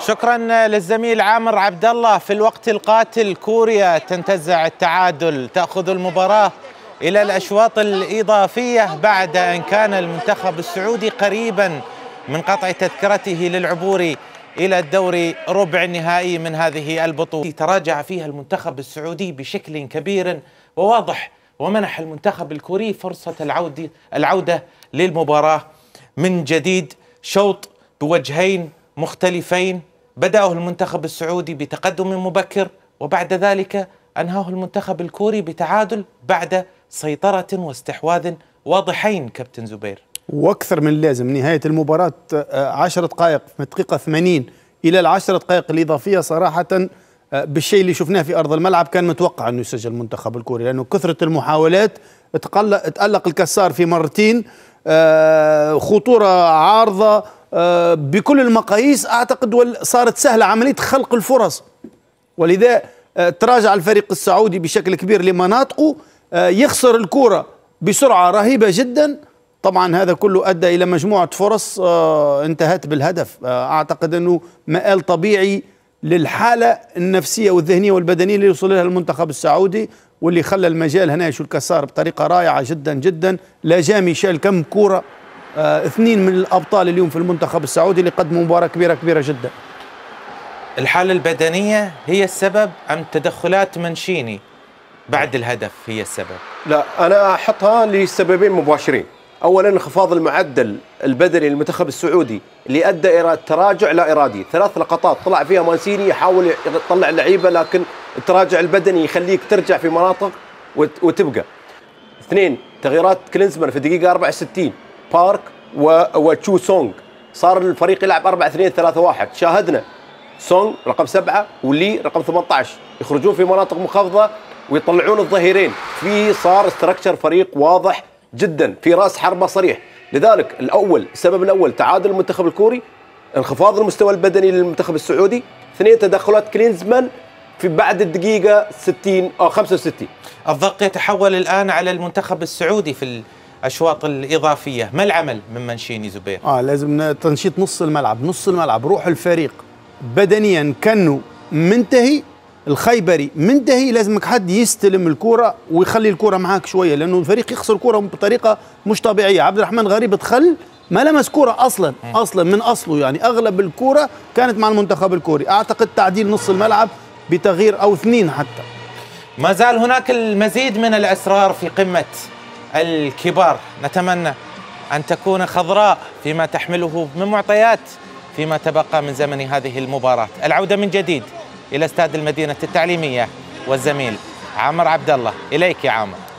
شكرا للزميل عامر عبد الله. في الوقت القاتل كوريا تنتزع التعادل، تأخذ المباراة إلى الأشواط الإضافية بعد أن كان المنتخب السعودي قريبا من قطع تذكرته للعبور إلى الدور ربع النهائي من هذه البطولة. تراجع فيها المنتخب السعودي بشكل كبير وواضح، ومنح المنتخب الكوري فرصة العودة للمباراة من جديد. شوط بوجهين مختلفين، بدأه المنتخب السعودي بتقدم مبكر، وبعد ذلك أنهاه المنتخب الكوري بتعادل بعد سيطرة واستحواذ واضحين. كابتن زبير، واكثر من اللازم. نهاية المباراة 10 دقائق في الدقيقة 80 إلى العشر دقائق الإضافية صراحة بالشيء اللي شفناه في أرض الملعب كان متوقع أنه يسجل المنتخب الكوري، لأنه كثرة المحاولات. تألق الكسار في مرتين، خطورة عارضة بكل المقاييس. أعتقد صارت سهلة عملية خلق الفرص، ولذا تراجع الفريق السعودي بشكل كبير لمناطقه، يخسر الكرة بسرعة رهيبة جدا. طبعا هذا كله أدى إلى مجموعة فرص انتهت بالهدف. أعتقد أنه مآل طبيعي للحالة النفسية والذهنية والبدنية اللي يوصل لها المنتخب السعودي، واللي خلى المجال هنا يشو الكسار بطريقة رائعة جدا جدا. لا جامي شال كم كرة، اثنين من الأبطال اليوم في المنتخب السعودي اللي قدموا مباراة كبيرة جدا. الحالة البدنية هي السبب أم تدخلات منشيني بعد الهدف هي السبب؟ لا، أنا أحطها لسببين مباشرين. أولا انخفاض المعدل البدني للمنتخب السعودي اللي أدى إلى تراجع لا إرادي. 3 لقطات طلع فيها مانسيني يحاول يطلع اللعيبة، لكن التراجع البدني يخليك ترجع في مناطق وتبقى. 2 تغييرات كلينزمان في الدقيقة 64، بارك وتشو سونغ. صار الفريق يلعب 4-2-3-1. شاهدنا سونغ رقم 7 ولي رقم 18 يخرجون في مناطق منخفضة ويطلعون الظهيرين. صار استراكشر فريق واضح جدا، في راس حربة صريح. لذلك السبب الأول تعادل المنتخب الكوري، انخفاض المستوى البدني للمنتخب السعودي. 2 تدخلات كلينزمان في بعد الدقيقة 60 أو 65. الضغط يتحول الآن على المنتخب السعودي في الأشواط الإضافية. ما العمل من منشيني زبير؟ لازم تنشيط نص الملعب. روح الفريق بدنيا كانه منتهي، الخيبري منتهي. لازمك حد يستلم الكرة ويخلي الكرة معاك شوية، لأنه الفريق يخسر الكرة بطريقة مش طبيعية. عبد الرحمن غريب دخل ما لمس كرة أصلا من أصله، يعني أغلب الكرة كانت مع المنتخب الكوري. أعتقد تعديل نص الملعب بتغيير أو 2 حتى. ما زال هناك المزيد من الأسرار في قمة الكبار، نتمنى أن تكون خضراء فيما تحمله من معطيات فيما تبقى من زمن هذه المباراة. العودة من جديد إلى استاد المدينة التعليمية والزميل عامر عبد الله. إليك يا عامر.